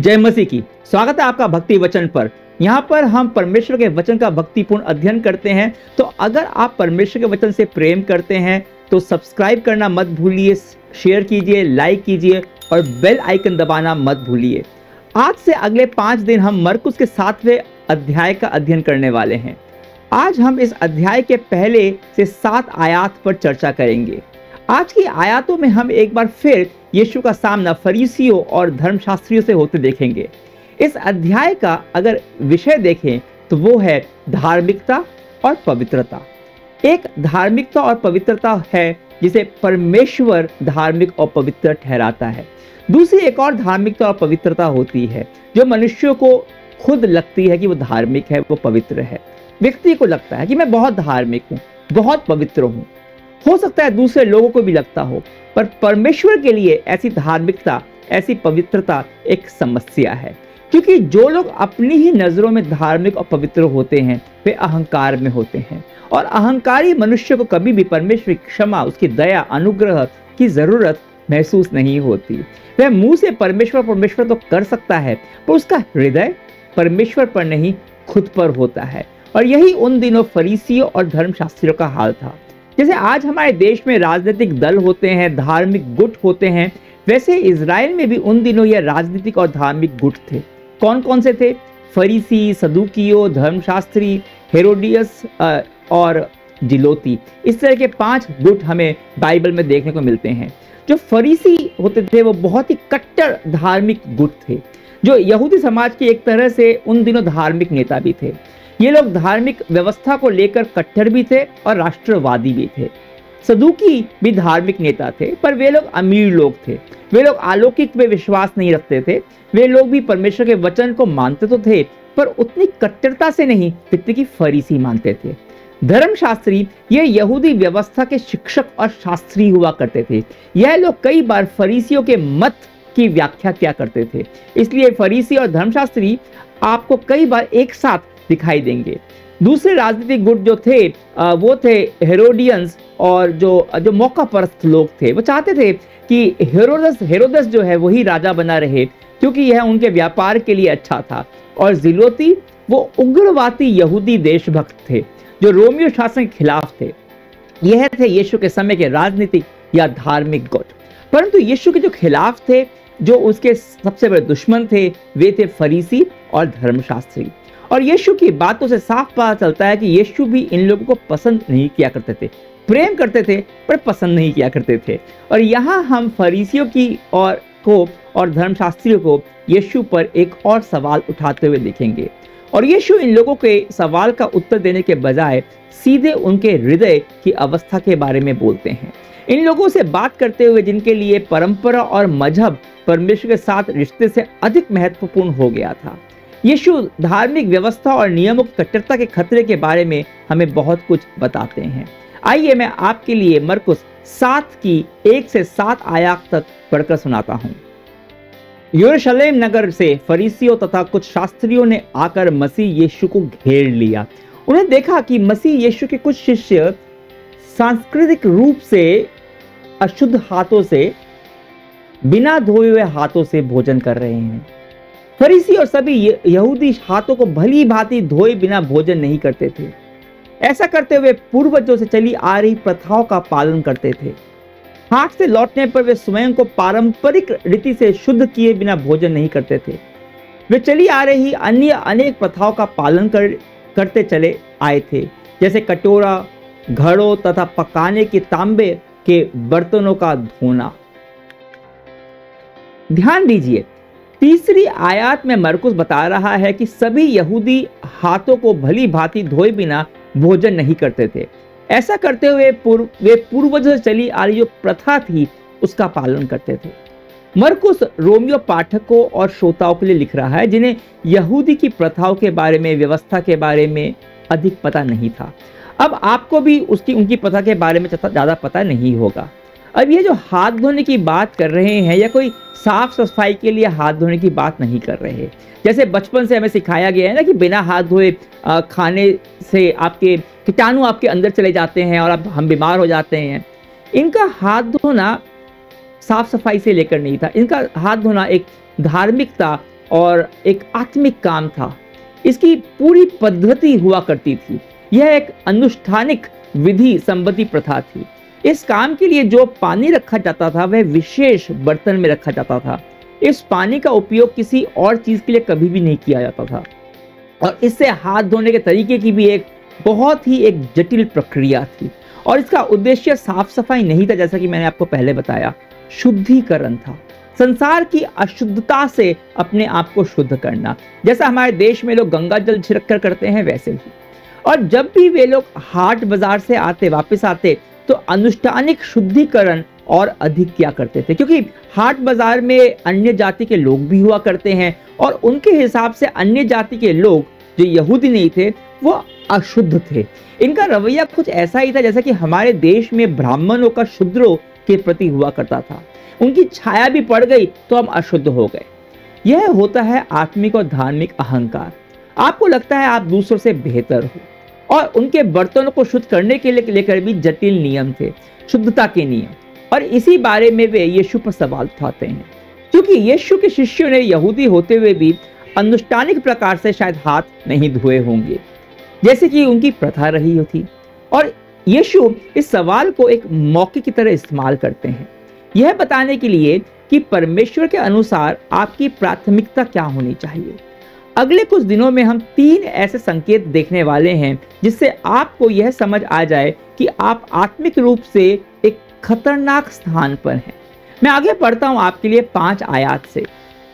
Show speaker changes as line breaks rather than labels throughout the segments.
जय मसीह की। स्वागत है आपका भक्ति वचन पर। यहाँ पर हम परमेश्वर के वचन का भक्तिपूर्ण अध्ययन करते हैं। तो अगर आप परमेश्वर के वचन से प्रेम करते हैं तो सब्सक्राइब करना मत भूलिए, शेयर कीजिए, लाइक कीजिए और बेल आइकन दबाना मत भूलिए। आज से अगले 5 दिन हम मरकुस के 7वें अध्याय का अध्ययन करने वाले हैं। आज हम इस अध्याय के पहले से 7 आयात पर चर्चा करेंगे। आज की आयातों में हम एक बार फिर यीशु का सामना फरीसियों और धर्मशास्त्रियों से होते देखेंगे। इस अध्याय का अगर विषय देखें तो वो है धार्मिकता और पवित्रता। एक धार्मिकता और पवित्रता है जिसे परमेश्वर धार्मिक और पवित्र ठहराता है। दूसरी एक और धार्मिकता और पवित्रता होती है जो मनुष्यों को खुद लगती है कि वो धार्मिक है, वो पवित्र है। व्यक्ति को लगता है कि मैं बहुत धार्मिक हूँ, बहुत पवित्र हूँ। हो सकता है दूसरे लोगों को भी लगता हो, पर परमेश्वर के लिए ऐसी धार्मिकता, ऐसी पवित्रता एक समस्या है। क्योंकि जो लोग अपनी ही नजरों में धार्मिक और पवित्र होते हैं वे अहंकार में होते हैं, और अहंकारी मनुष्य को कभी भी परमेश्वर की क्षमा, उसकी दया, अनुग्रह की जरूरत महसूस नहीं होती। वह मुंह से परमेश्वर तो कर सकता है, पर उसका हृदय परमेश्वर पर नहीं, खुद पर होता है। और यही उन दिनों फरीसियों और धर्मशास्त्रियों का हाल था। जैसे आज हमारे देश में राजनीतिक दल होते हैं, धार्मिक गुट होते हैं, वैसे इजराइल में भी उन दिनों यह राजनीतिक और धार्मिक गुट थे। कौन कौन से थे? फरीसी, सदुकियो, धर्मशास्त्री, हेरोडियस और जिलोती। इस तरह के 5 गुट हमें बाइबल में देखने को मिलते हैं। जो फरीसी होते थे वो बहुत ही कट्टर धार्मिक गुट थे, जो यहूदी समाज के एक तरह से उन दिनों धार्मिक नेता भी थे। ये लोग धार्मिक व्यवस्था को लेकर कट्टर भी थे और राष्ट्रवादी भी थे। सदुकी भी धार्मिक नेता थे, पर वे लोग अमीर लोग थे। वे लोग अलौकिक में विश्वास नहीं रखते थे। वे लोग भी परमेश्वर के वचन को मानते तो थे, पर उतनी कट्टरता से नहीं जितनी कि फरीसी मानते थे। धर्मशास्त्री ये यहूदी व्यवस्था के शिक्षक और शास्त्री हुआ करते थे। यह लोग कई बार फरीसियों के मत की व्याख्या किया करते थे। इसलिए फरीसी और धर्मशास्त्री आपको कई बार एक साथ दिखाई देंगे। दूसरे राजनीतिक गुट जो थे वो थे हेरोडियंस, और जो मौका परस्त लोग थे। वो चाहते थे कि हेरोदस जो है वही राजा बना रहे, क्योंकि यह उनके व्यापार के लिए अच्छा था। और जिलोती वो उग्रवादी यहूदी देशभक्त थे जो रोमियो शासन के खिलाफ थे। यह थे यीशु के समय के राजनीतिक या धार्मिक गुट। परंतु यीशु के जो खिलाफ थे, जो उसके सबसे बड़े दुश्मन थे, वे थे फरीसी और धर्मशास्त्री। और यीशु की बातों से साफ पता चलता है कि यीशु भी इन लोगों को पसंद नहीं किया करते थे। प्रेम करते थे पर पसंद नहीं किया करते थे। और यहाँ हम फरीसियों की और धर्मशास्त्रियों को यीशु पर एक और सवाल उठाते हुए देखेंगे। और यीशु इन लोगों के सवाल का उत्तर देने के बजाय सीधे उनके हृदय की अवस्था के बारे में बोलते हैं। इन लोगों से बात करते हुए जिनके लिए परंपरा और मजहब परमेश्वर के साथ रिश्ते से अधिक महत्वपूर्ण हो गया था। यीशु धार्मिक व्यवस्था और नियमों की कट्टरता के खतरे के बारे में हमें बहुत कुछ बताते हैं। आइए मैं आपके लिए मरकुस 7 की 1 से 7 आयात तक पढ़कर सुनाता हूं। यरूशलेम नगर से फरीसियों तथा कुछ शास्त्रियों ने आकर मसीह यीशु को घेर लिया। उन्हें देखा कि मसीह यीशु के कुछ शिष्य सांस्कृतिक रूप से अशुद्ध हाथों से, बिना धोए हुए हाथों से भोजन कर रहे हैं। फरीसी और सभी यहूदी हाथों को भली भांति धोए बिना भोजन नहीं करते थे। ऐसा करते हुए पूर्वजों से चली आ रही प्रथाओं का पालन करते थे। हाट से लौटने पर वे स्वयं को पारंपरिक रीति से शुद्ध किए बिना भोजन नहीं करते थे। वे चली आ रही अन्य अनेक प्रथाओं का पालन करते चले आए थे, जैसे कटोरा, घड़ों तथा पकाने के तांबे के बर्तनों का धोना। ध्यान दीजिए, तीसरी आयत में मरकुस बता रहा है कि सभी यहूदी हाथों को भली भांति धोए बिना भोजन नहीं करते थे। ऐसा करते हुए वे पूर्वजों से चली आ रही जो प्रथा थी उसका पालन करते थे। मरकुस रोमियो पाठकों और श्रोताओं के लिए लिख रहा है जिन्हें यहूदी की प्रथाओं के बारे में, व्यवस्था के बारे में अधिक पता नहीं था। अब आपको भी उनकी प्रथा के बारे में ज़्यादा पता नहीं होगा। अब ये जो हाथ धोने की बात कर रहे हैं, या कोई साफ सफाई के लिए हाथ धोने की बात नहीं कर रहे। जैसे बचपन से हमें सिखाया गया है ना कि बिना हाथ धोए खाने से आपके कीटाणु आपके अंदर चले जाते हैं और हम बीमार हो जाते हैं। इनका हाथ धोना साफ सफाई से लेकर नहीं था। इनका हाथ धोना एक धार्मिकता और एक आत्मिक काम था। इसकी पूरी पद्धति हुआ करती थी। यह एक अनुष्ठानिक विधि संबंधी प्रथा थी। इस काम के लिए जो पानी रखा जाता था वह विशेष बर्तन में रखा जाता था। इस पानी का उपयोग किसी और चीज के लिए कभी भी नहीं किया जाता था और इससे हाथ धोने के तरीके की भी एक बहुत ही एक जटिल प्रक्रिया थी और इसका उद्देश्य साफ सफाई नहीं था, जैसा कि मैंने आपको पहले बताया, शुद्धिकरण था। संसार की अशुद्धता से अपने आप को शुद्ध करना, जैसा हमारे देश में लोग गंगा जल छिड़क कर करते हैं वैसे ही। और जब भी वे लोग हाट बाजार से आते वापस आते तो अनुष्ठानिक शुद्धिकरण और अधिक किया करते थे, क्योंकि हाट बाजार में अन्य जाति के लोग भी हुआ करते हैं और उनके हिसाब से अन्य जाति के लोग जो यहूदी नहीं थे वो अशुद्ध थे। इनका रवैया कुछ ऐसा ही था जैसा कि हमारे देश में ब्राह्मणों का शूद्रों के प्रति हुआ करता था। उनकी छाया भी पड़ गई तो हम अशुद्ध हो गए। यह होता है आत्मिक और धार्मिक अहंकार। आपको लगता है आप दूसरों से बेहतर हो और उनके बर्तनों को शुद्ध करने के लिए लेकर भी जटिल नियम थे, शुद्धता के नियम, और इसी बारे में वे यीशु पर सवाल उठाते हैं। क्योंकि यीशु के शिष्यों ने यहूदी होते हुए भी अनुष्ठानिक प्रकार से शायद हाथ नहीं धोए होंगे जैसे कि उनकी प्रथा रही थी, और यीशु इस सवाल को एक मौके की तरह इस्तेमाल करते हैं यह बताने के लिए कि परमेश्वर के अनुसार आपकी प्राथमिकता क्या होनी चाहिए। अगले कुछ दिनों में हम 3 ऐसे संकेत देखने वाले हैं जिससे आपको यह समझ आ जाए कि आप आत्मिक रूप से एक खतरनाक स्थान पर हैं। मैं आगे पढ़ता हूं आपके लिए 5 आयत से।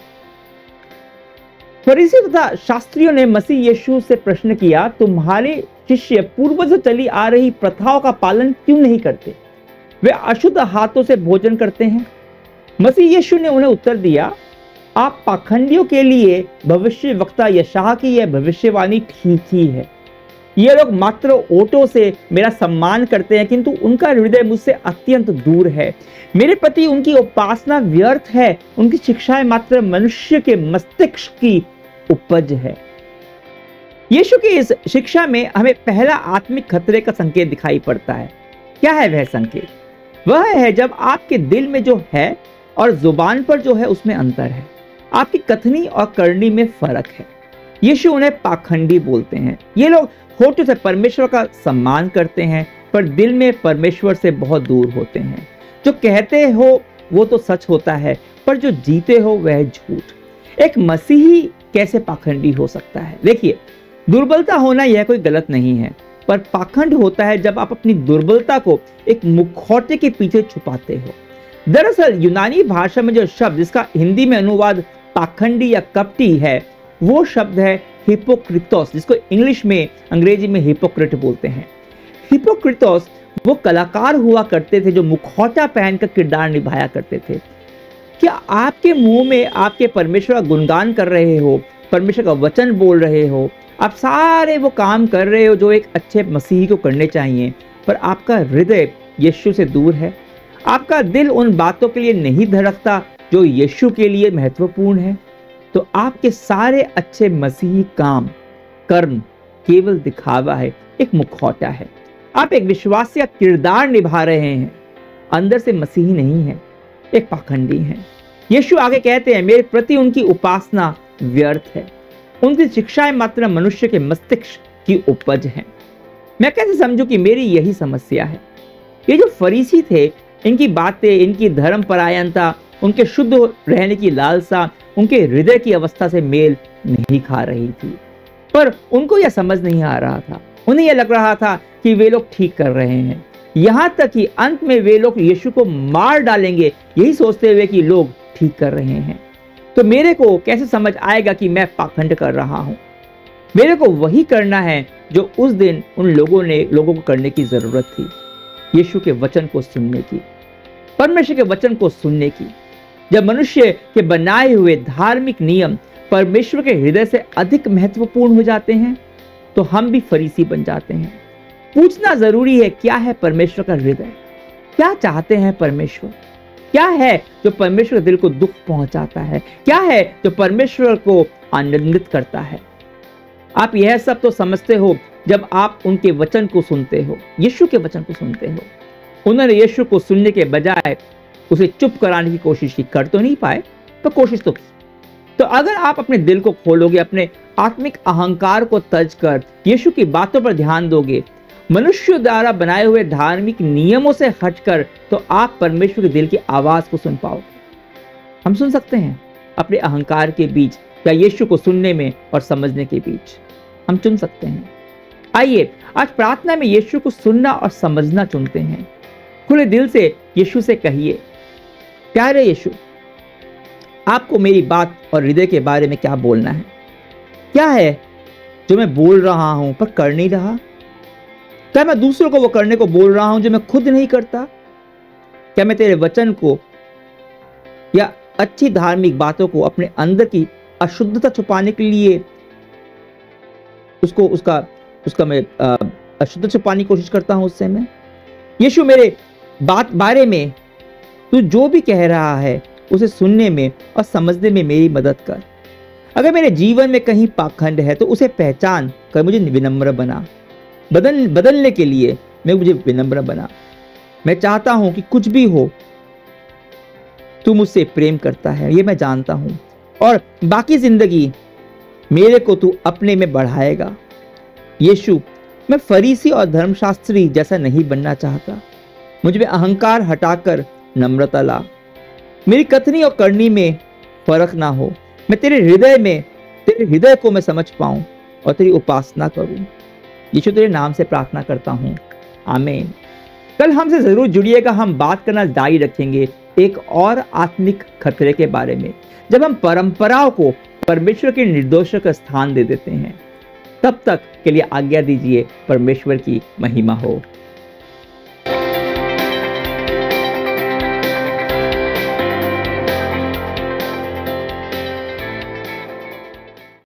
फरीसी तथा शास्त्रियों ने मसीह यीशु से प्रश्न किया, तुम्हारे शिष्य पूर्व से चली आ रही प्रथाओं का पालन क्यों नहीं करते? वे अशुद्ध हाथों से भोजन करते हैं। मसीह यीशु ने उन्हें उत्तर दिया, आप पाखंडियों के लिए भविष्यवक्ता यशायाह की यह भविष्यवाणी ठीक ही है। ये लोग मात्र ओटों से मेरा सम्मान करते हैं किंतु उनका हृदय मुझसे अत्यंत दूर है। मेरे प्रति उनकी उपासना व्यर्थ है। उनकी शिक्षाएं मात्र मनुष्य के मस्तिष्क की उपज है। यीशु की इस शिक्षा में हमें पहला आत्मिक खतरे का संकेत दिखाई पड़ता है। क्या है वह संकेत? वह है जब आपके दिल में जो है और जुबान पर जो है उसमें अंतर है। आपकी कथनी और करनी में फर्क है। यीशु उन्हें पाखंडी बोलते हैं। ये लोग होठों से परमेश्वर का सम्मान करते हैं पर दिल में परमेश्वर से बहुत दूर होते हैं। जो कहते हो वो तो सच होता है पर जो जीते हो वह झूठ। एक मसीही कैसे पाखंडी हो सकता है? देखिए, दुर्बलता होना यह कोई गलत नहीं है, पर पाखंड होता है जब आप अपनी दुर्बलता को एक मुखौटे के पीछे छुपाते हो। दरअसल यूनानी भाषा में जो शब्द जिसका हिंदी में अनुवाद पाखंडी या कपटी है वो शब्द है हिपोक्रिटोस, जिसको इंग्लिश में अंग्रेजी में हिपोक्रेट बोलते हैं। हिपोक्रिटोस वो कलाकार हुआ करते थे जो मुखौटा पहनकर किरदार निभाया करते थे। क्या आपके मुंह में आपके परमेश्वर का गुणगान कर रहे हो, परमेश्वर का वचन बोल रहे हो, आप सारे वो काम कर रहे हो जो एक अच्छे मसीही को करने चाहिए, पर आपका हृदय यीशु से दूर है? आपका दिल उन बातों के लिए नहीं धड़कता जो यीशु के लिए महत्वपूर्ण है? तो आपके सारे अच्छे मसीही काम कर्म केवल दिखावा है, एक मुखौटा है। आप एक विश्वासी किरदार निभा रहे हैं, अंदर से मसीही नहीं है, एक पाखंडी है। यीशु आगे कहते हैं, मेरे प्रति उनकी उपासना व्यर्थ है। उनकी शिक्षाएं मात्र मनुष्य के मस्तिष्क की उपज हैं। मैं कैसे समझूं कि मेरी यही समस्या है? ये जो फरीसी थे, इनकी बातें, इनकी धर्म परायणता, उनके शुद्ध रहने की लालसा उनके हृदय की अवस्था से मेल नहीं खा रही थी। पर उनको यह समझ नहीं आ रहा था। उन्हें यह लग रहा था कि वे लोग ठीक कर रहे हैं, यहां तक कि अंत में वे लोग यीशु को मार डालेंगे, यही सोचते हुए कि लोग ठीक कर रहे हैं। तो मेरे को कैसे समझ आएगा कि मैं पाखंड कर रहा हूं? मेरे को वही करना है जो उस दिन उन लोगों को करने की जरूरत थी, यीशु के वचन को सुनने की, परमेश्वर के वचन को सुनने की। जब मनुष्य के बनाए हुए धार्मिक नियम परमेश्वर के हृदय से अधिक महत्वपूर्ण हो जाते हैं तो हम भी फरीसी बन जाते हैं। पूछना जरूरी है, क्या है परमेश्वर का हृदय? क्या चाहते हैं परमेश्वर? क्या है जो परमेश्वर के दिल को दुख पहुंचाता है? क्या है जो परमेश्वर को आनंदित करता है? आप यह सब तो समझते हो जब आप उनके वचन को सुनते हो, यीशु के वचन को सुनते हो। उन्होंने यीशु को सुनने के बजाय उसे चुप कराने की कोशिश की, कर तो नहीं पाए पर कोशिश तो की। तो अगर आप अपने दिल को खोलोगे, अपने आत्मिक अहंकार को तज कर यीशु की बातों पर ध्यान दोगे, मनुष्य द्वारा बनाए हुए धार्मिक नियमों से हटकर, तो आप परमेश्वर के दिल की आवाज को सुन पाओगे। हम सुन सकते हैं अपने अहंकार के बीच या यीशु को सुनने में और समझने के बीच हम चुन सकते हैं। आइए आज प्रार्थना में यीशु को सुनना और समझना चुनते हैं। खुले दिल से यीशु से कहिए, प्यारे यीशु, आपको मेरी बात और हृदय के बारे में क्या बोलना है? क्या है जो मैं बोल रहा हूं पर कर नहीं रहा? क्या मैं दूसरों को वो करने को बोल रहा हूं जो मैं खुद नहीं करता? क्या मैं तेरे वचन को या अच्छी धार्मिक बातों को अपने अंदर की अशुद्धता छुपाने के लिए उसका मैं अशुद्धता छुपाने की कोशिश करता हूं? उससे मैं यीशु मेरे बारे में तू जो भी कह रहा है उसे सुनने में और समझने में मेरी मदद कर। अगर मेरे जीवन में कहीं पाखंड है तो उसे पहचान कर मुझे विनम्र बना। बदलने के लिए मुझे विनम्र बना। मैं चाहता हूं कि कुछ भी हो तू मुझसे प्रेम करता है, ये मैं जानता हूं, और बाकी जिंदगी मेरे को तू अपने में बढ़ाएगा। यीशु, मैं फरीसी और धर्मशास्त्री जैसा नहीं बनना चाहता। मुझ में अहंकार हटाकर नम्रता ला। मेरी कथनी और करनी में फर्क ना हो। मैं तेरे हृदय को मैं समझ पाऊं और तेरी उपासना करूं। यीशु तेरे नाम से प्रार्थना करता हूं, आमीन। कल हमसे जरूर जुड़िएगा। हम बात करना जारी रखेंगे एक और आत्मिक खतरे के बारे में, जब हम परंपराओं को परमेश्वर के निर्दोषों का स्थान दे देते हैं। तब तक के लिए आज्ञा दीजिए। परमेश्वर की महिमा हो।